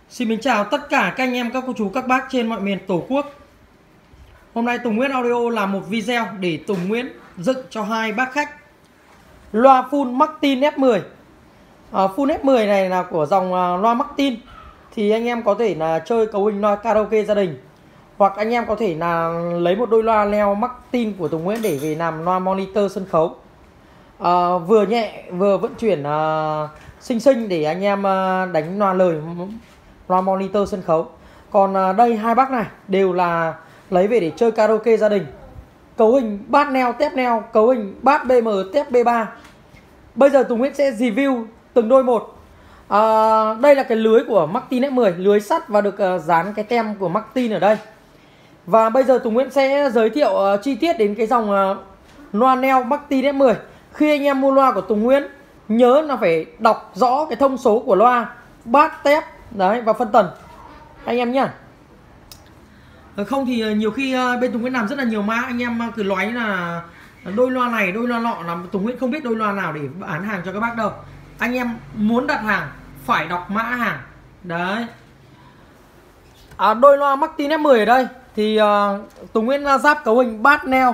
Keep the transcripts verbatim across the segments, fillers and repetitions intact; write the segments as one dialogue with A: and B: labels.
A: Xin kính chào tất cả các anh em, các cô chú, các bác trên mọi miền Tổ quốc. Hôm nay Tùng Nguyễn Audio làm một video để Tùng Nguyễn dựng cho hai bác khách loa full Martin F mười. à, Full F mười này là của dòng uh, loa Martin. Thì anh em có thể là chơi cấu hình loa karaoke gia đình, hoặc anh em có thể là lấy một đôi loa leo Martin của Tùng Nguyễn để về làm loa monitor sân khấu. à, Vừa nhẹ vừa vận chuyển uh, xinh xinh để anh em uh, đánh loa lời, loa monitor sân khấu. Còn uh, đây hai bác này đều là lấy về để chơi karaoke gia đình. Cấu hình bass neo, tép neo, cấu hình bass bê em, tép bê ba. Bây giờ Tùng Nguyễn sẽ review từng đôi một. à, Đây là cái lưới của Martin F mười, lưới sắt và được uh, dán cái tem của Martin ở đây. Và bây giờ Tùng Nguyễn sẽ giới thiệu uh, chi tiết đến cái dòng uh, loa neo Martin F mười. Khi anh em mua loa của Tùng Nguyễn, nhớ là phải đọc rõ cái thông số của loa, bass, tép đấy và phân tần anh em nhá. Không thì nhiều khi bên Tùng Nguyễn làm rất là nhiều mã, anh em cứ nói là đôi loa này, đôi loa nọ, là Tùng Nguyễn không biết đôi loa nào để bán hàng cho các bác đâu. Anh em muốn đặt hàng phải đọc mã hàng đấy. à, Đôi loa Martin F mười ở đây thì uh, Tùng Nguyễn ráp cấu hình bass neo,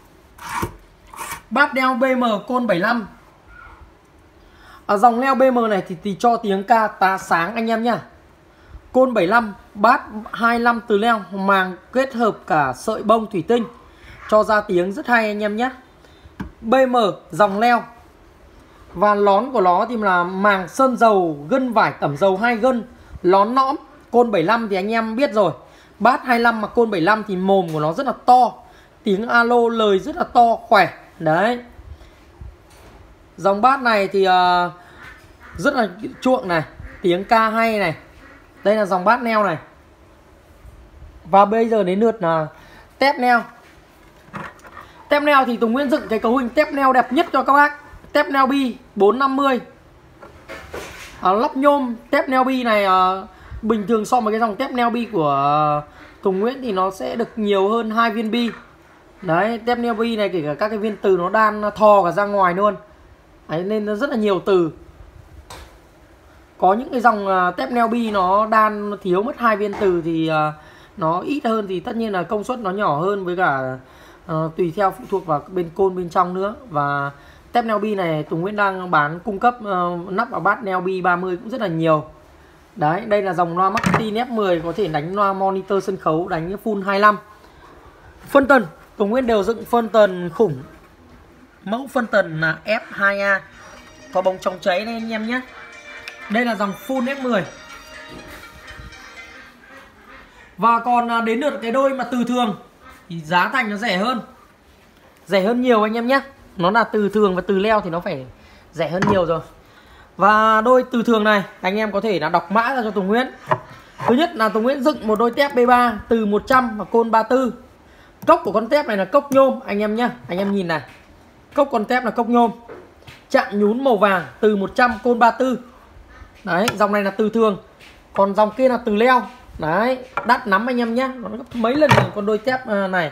A: bass neo bê em côn bảy mươi lăm. à, Dòng neo bê em này thì, thì cho tiếng ca tá sáng anh em nhá. Côn bảy mươi lăm, bass hai mươi lăm từ leo, màng kết hợp cả sợi bông thủy tinh, cho ra tiếng rất hay anh em nhé. bê em dòng leo. Và lón của nó thì là màng sơn dầu, gân vải tẩm dầu hai gân, lón nõm. Côn bảy mươi lăm thì anh em biết rồi, bass hai mươi lăm mà côn bảy mươi lăm thì mồm của nó rất là to, tiếng alo lời rất là to khỏe đấy. Dòng bass này thì uh, rất là chuộng này, tiếng ca hay này. Đây là dòng bass neo này. Và bây giờ đến lượt là tép neo. Tép neo thì Tùng Nguyễn dựng cái cấu hình tép neo đẹp nhất cho các bác. Tép neo bi bốn năm mươi. à, Lắp nhôm tép neo bi này à, bình thường so với cái dòng tép neo bi của à, Tùng Nguyễn thì nó sẽ được nhiều hơn hai viên bi. Đấy, tép neo bi này kể cả các cái viên từ nó đan thò cả ra ngoài luôn. Đấy, nên nó rất là nhiều từ. Có những cái dòng uh, tép neo bi nó đan nó thiếu mất hai viên từ thì uh, nó ít hơn, thì tất nhiên là công suất nó nhỏ hơn, với cả uh, tùy theo phụ thuộc vào bên côn bên trong nữa. Và tép neo bi này Tùng Nguyễn đang bán cung cấp uh, nắp vào bass neo bi ba mươi cũng rất là nhiều. Đấy, đây là dòng loa Martin F mười có thể đánh loa monitor sân khấu, đánh full hai mươi lăm. Phân tần Tùng Nguyễn đều dựng phân tần khủng. Mẫu phân tần là F hai A, có bóng chống cháy đây anh em nhé. Đây là dòng full F mười. Và còn đến lượt cái đôi mà từ thường thì giá thành nó rẻ hơn. Rẻ hơn nhiều anh em nhé. Nó là từ thường và từ leo thì nó phải rẻ hơn nhiều rồi. Và đôi từ thường này anh em có thể là đọc mã ra cho Tùng Nguyễn. Thứ nhất là Tùng Nguyễn dựng một đôi tép bê ba từ một trăm và côn ba mươi tư. Cốc của con tép này là cốc nhôm anh em nhé. Anh em nhìn này, cốc con tép là cốc nhôm, chạm nhún màu vàng, từ một trăm côn ba mươi tư. Đấy, dòng này là từ thường. Còn dòng kia là từ leo. Đấy, đắt lắm anh em nhé. Nó gấp mấy lần con đôi tép này.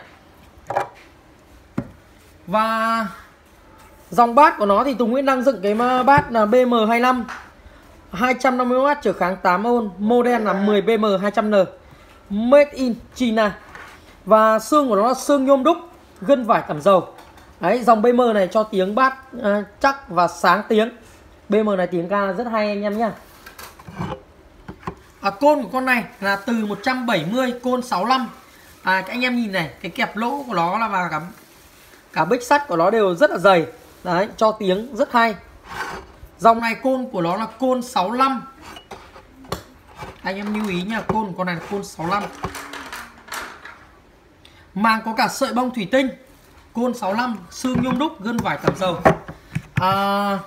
A: Và dòng bass của nó thì Tùng Nguyễn đang dựng cái bass là bê em hai mươi lăm, hai trăm năm mươi oát, trở kháng tám ôn, model là mười bê em hai trăm N, made in China. Và xương của nó là xương nhôm đúc, gân vải tẩm dầu. Đấy, dòng bê em này cho tiếng bass uh, chắc và sáng tiếng. bê em này tiếng ca rất hay anh em nhé. à, Côn của con này là từ một trăm bảy mươi, côn sáu mươi lăm. à, Các anh em nhìn này, cái kẹp lỗ của nó là và cả, cả bích sắt của nó đều rất là dày. Đấy, cho tiếng rất hay. Dòng này côn của nó là côn sáu mươi lăm. Anh em lưu ý nha, côn của con này là côn sáu mươi lăm. Màng có cả sợi bông thủy tinh, côn sáu mươi lăm, xương nhôm đúc, gân vải tẩm dầu. à,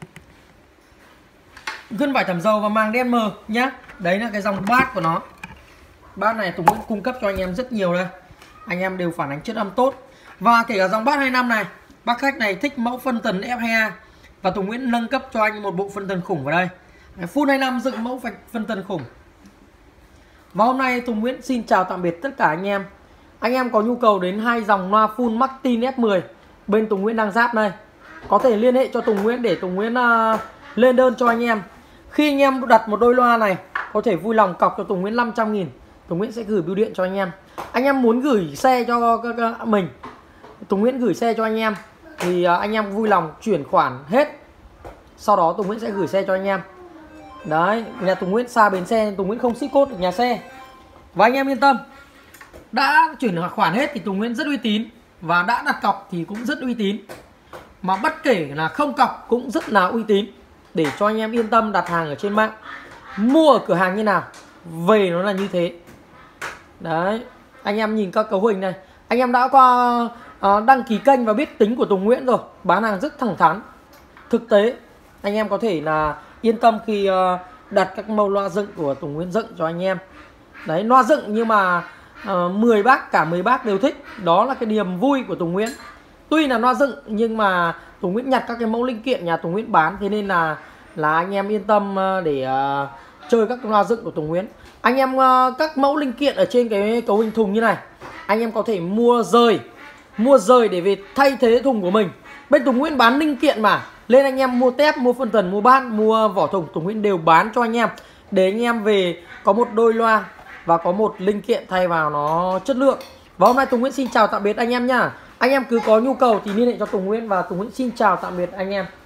A: Gân vải tẩm dầu và màng đen mờ nhá. Đấy là cái dòng bass của nó. Bass này Tùng Nguyễn cung cấp cho anh em rất nhiều đây. Anh em đều phản ánh chất âm tốt. Và kể cả dòng bass hai mươi lăm này, bác khách này thích mẫu phân tần F hai A và Tùng Nguyễn nâng cấp cho anh một bộ phân tần khủng vào đây. Full hai mươi lăm dựng mẫu phân tần khủng. Và hôm nay Tùng Nguyễn xin chào tạm biệt tất cả anh em. Anh em có nhu cầu đến hai dòng loa full Martin F mười bên Tùng Nguyễn đang ráp đây, có thể liên hệ cho Tùng Nguyễn để Tùng Nguyễn uh, lên đơn cho anh em. Khi anh em đặt một đôi loa này có thể vui lòng cọc cho Tùng Nguyễn năm trăm nghìn. Tùng Nguyễn sẽ gửi bưu điện cho anh em. Anh em muốn gửi xe cho mình, Tùng Nguyễn gửi xe cho anh em, thì anh em vui lòng chuyển khoản hết, sau đó Tùng Nguyễn sẽ gửi xe cho anh em. Đấy, nhà Tùng Nguyễn xa bến xe, Tùng Nguyễn không ship code được nhà xe. Và anh em yên tâm, đã chuyển khoản hết thì Tùng Nguyễn rất uy tín, và đã đặt cọc thì cũng rất uy tín, mà bất kể là không cọc cũng rất là uy tín, để cho anh em yên tâm đặt hàng ở trên mạng. Mua ở cửa hàng như nào, về nó là như thế. Đấy, anh em nhìn các cấu hình này, anh em đã qua uh, đăng ký kênh và biết tính của Tùng Nguyễn rồi, bán hàng rất thẳng thắn, thực tế. Anh em có thể là yên tâm khi uh, đặt các mẫu loa dựng của Tùng Nguyễn dựng cho anh em. Đấy, loa dựng nhưng mà uh, mười bác, cả mười bác đều thích. Đó là cái niềm vui của Tùng Nguyễn. Tuy là loa dựng nhưng mà Tùng Nguyễn nhặt các cái mẫu linh kiện nhà Tùng Nguyễn bán, thế nên là là anh em yên tâm uh, để uh, chơi các loa dựng của Tùng Nguyễn. Anh em uh, các mẫu linh kiện ở trên cái cấu hình thùng như này, anh em có thể mua rời, mua rời để về thay thế thùng của mình. Bên Tùng Nguyễn bán linh kiện mà, lên anh em mua tép, mua phân tần, mua bát, mua vỏ thùng, Tùng Nguyễn đều bán cho anh em, để anh em về có một đôi loa và có một linh kiện thay vào nó chất lượng. Và hôm nay Tùng Nguyễn xin chào tạm biệt anh em nhá. Anh em cứ có nhu cầu thì liên hệ cho Tùng Nguyễn, và Tùng Nguyễn xin chào tạm biệt anh em.